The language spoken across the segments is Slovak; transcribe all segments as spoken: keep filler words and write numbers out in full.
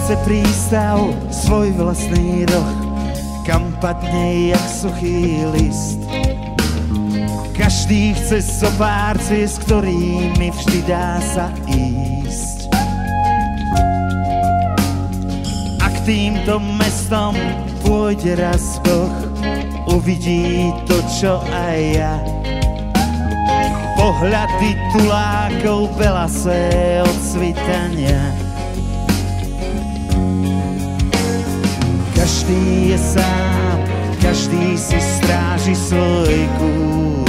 chce prístav, svoj vlastný roh, kam padne jak suchý list. Každý chce so pár ciest, ktorými vždy dá sa ísť. A k týmto mestom pôjde raz Boh, uvidí to, čo aj ja. Pohľady tulákov belasé od svitania. Každý je sám, každý si stráži svoj kút.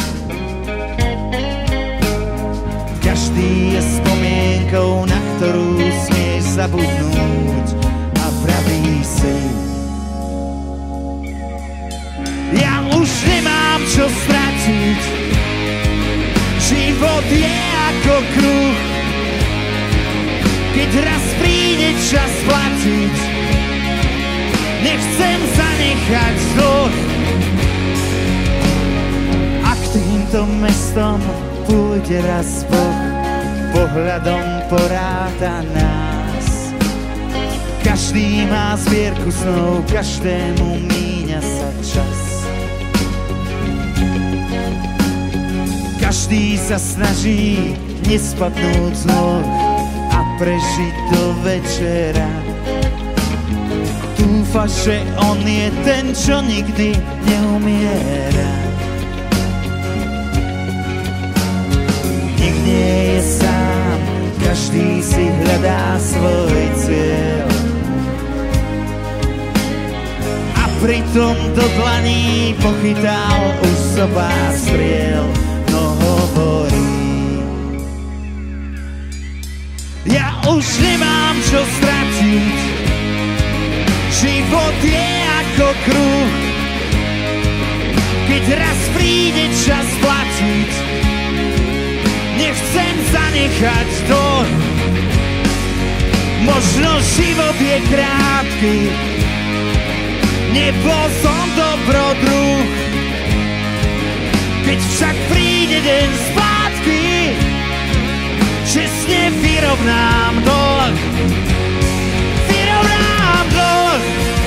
Každý je spomienkou, na ktorú smieš zabudnúť a vraví si: ja už nemám čo stratiť, život je ako kruh. Keď raz príde čas platiť, nechcem zanechať dlh. A k týmto mestom pôjde raz Boh, pohľadom poráta nás. Každý má zbierku snov, každému míňa sa čas. Každý sa snaží nespadnúť z nôh a prežiť do večera. Dúfa, že on je ten, čo nikdy neumiera. Nik nie je sám, každý si hľadá svoj cieľ. A pritom do dlaní pochytal už so pár striel. No hovorí: ja už nemám čo stratiť, život je ako kruh. Keď raz príde čas platiť, nechcem zanechať dlh. Možno život je krátky, nebol som dobrodruh. Keď však príde deň zpátky, čestne vyrovnám dlh. Vyrovnám dlh.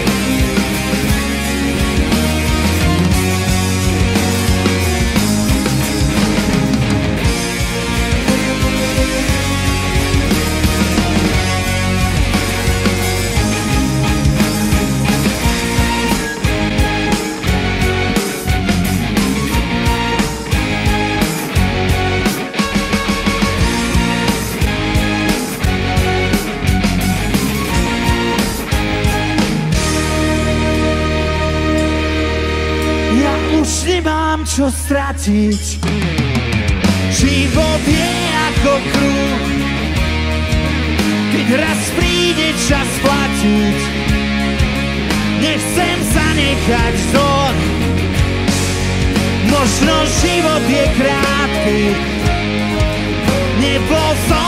Nemám čo stratiť, život je ako kruh. Keď raz príde čas platiť, nechcem zanechať dlh. Možno život je krátky, nebol som